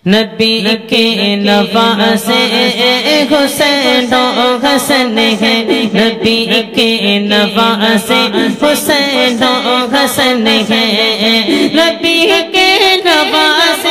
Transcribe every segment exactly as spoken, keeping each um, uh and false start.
نبی کے نواسے حسین و حسن ہے، نبی کے نواسے حسین و حسن ہے، نبی کے نواسے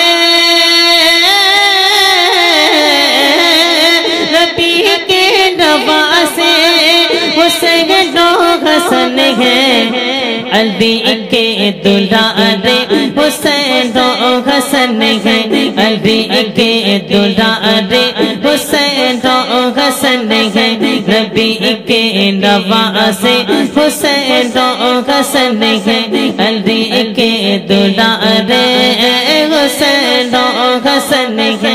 نبی کے نواسے حسین و حسن ہے، علی کے دلارے حسین و حسن ہے، علی کے دلارے حسین و حسن ہے، نبی کے نواسے حسین و حسن ہے، علی کے دلارے حسین و حسن ہے۔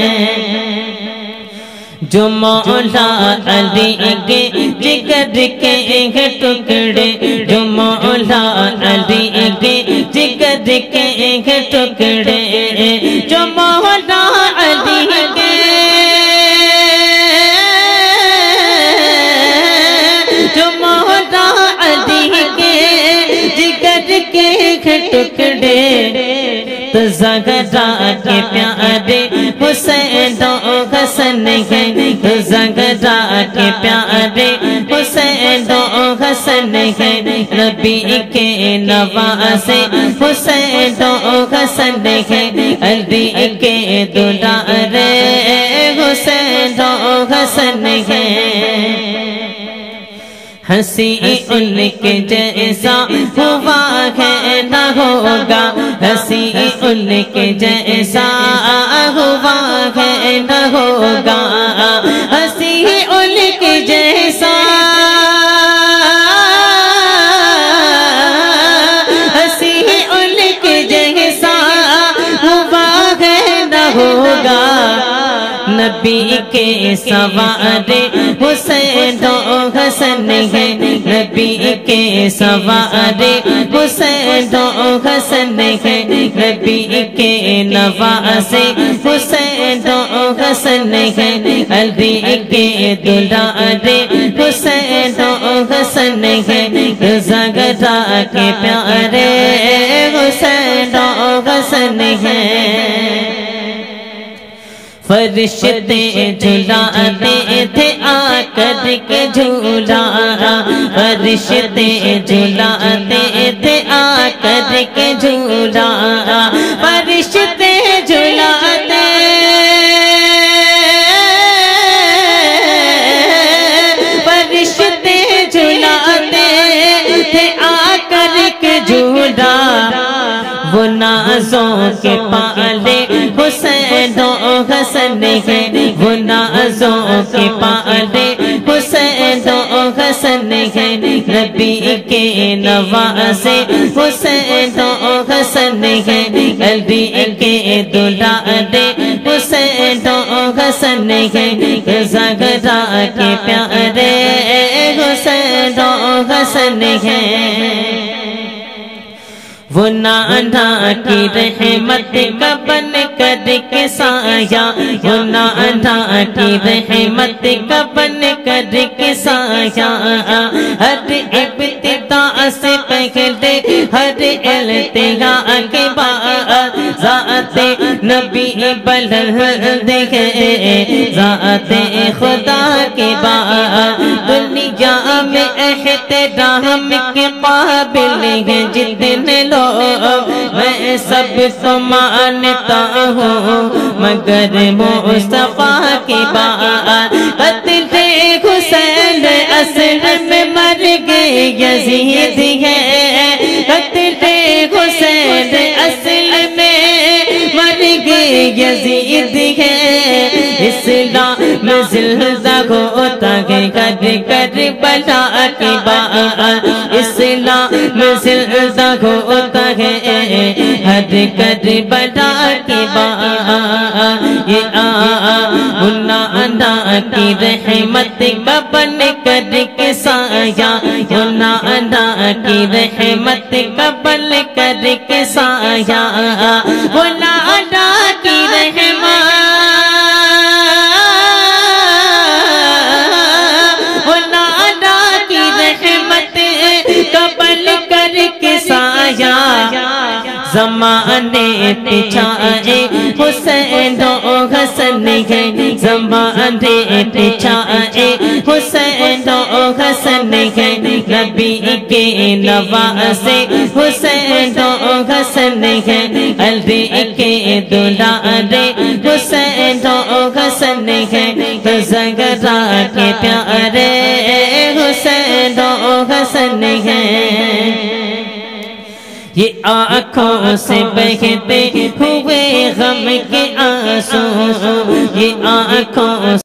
جو مولا علی کے جگر کے ٹکڑے، جو مولا علی کے جگر کے ٹکڑے، جو مولا علی کے جو مولا علی کے جگر کے ٹکڑے، تو زہرا کے پیارے حسین و حسن ہے، تو زہرا کے پیارے حسین و حسن ہے، نبی کے نواسے حسین و حسن ہے، علی کے دلارے حسین و حسن ہے۔ ہنسی ان کے جیسا ہوا ہے نہ ہوگا، ہنسی ان کے جیسا ہوا ہے نہ ہوگا، ہنسی ان کے جیسا ہنسی ان کے جیسا ہوا ہے نہ ہوگا، نبی کے سوارے حسین و حسن ہے، نبی کے سوارے حسین و حسن ہے، نبی کے نواسے حسین و حسن ہے، علی کے دلارے حسین و حسن ہے، زہرا کے پیارے حسین و حسن ہے۔ فرشتے جھلاتے تھے آ کر کے جھولا، فرشتے جھلاتے تھے آ کر کے جھولا، فرشتے جھلاتے فرشتے جھلاتے تھے آ کر کے جھولا، وہ نازوں کے پالے حسین و حسن ہے، وہ نازوں کے پالے حسین و حسن ہے، نبی کے نواسے حسین و حسن ہے، علی کے دلارے حسین و حسن ہے، زہرا کے پیارے حسین و حسن ہے۔ وہ نانا کی رحمت کا بن کر کے سایہ، وہ نانا کی رحمت کا بن کر کے سایہ، ہر ابتدا سے پہلے ہر التہا کے بعد ذات نبی بلند ہے، ذات خدا کے بعد دنیا میں احترام کے قابل ہے جتنے لوگ، میں سب کو مانتا ہوں مگر مصطفیٰ کی بات، قتل حسین اصل میں مر گئے یزید ہے، قتل حسین اصل میں مر گئے یزید ہے، اسلام زندہ ہوتا ہے کر کر بلا کی بات، اسلام زندہ ہوتا ہے ہر کر بلا کی بات، یہ نانا کی رحمت کا بن کر کے سایہ، یہ نانا کی رحمت کا بن کر کے سایہ، وہ نانا کی رحمت وہ نانا کی رحمت کا بن کر کے سایہ، زمان زمانے پچھائے حسین و حسن ہے زمانے پچھائے حسین و حسن ہے نبی کے نواسے حسین و حسن ہے علی کے دلارے حسین و حسن ہے زہرا کے پیارے حسین و حسن ہے یہ آنکھوں سے بہتے ہوئے غم کے آنسو یہ آنکھوں